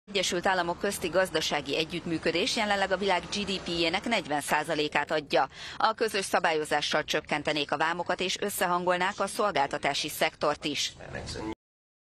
Egyesült Államok közti gazdasági együttműködés jelenleg a világ GDP-jének 40%-át adja. A közös szabályozással csökkentenék a vámokat és összehangolnák a szolgáltatási szektort is.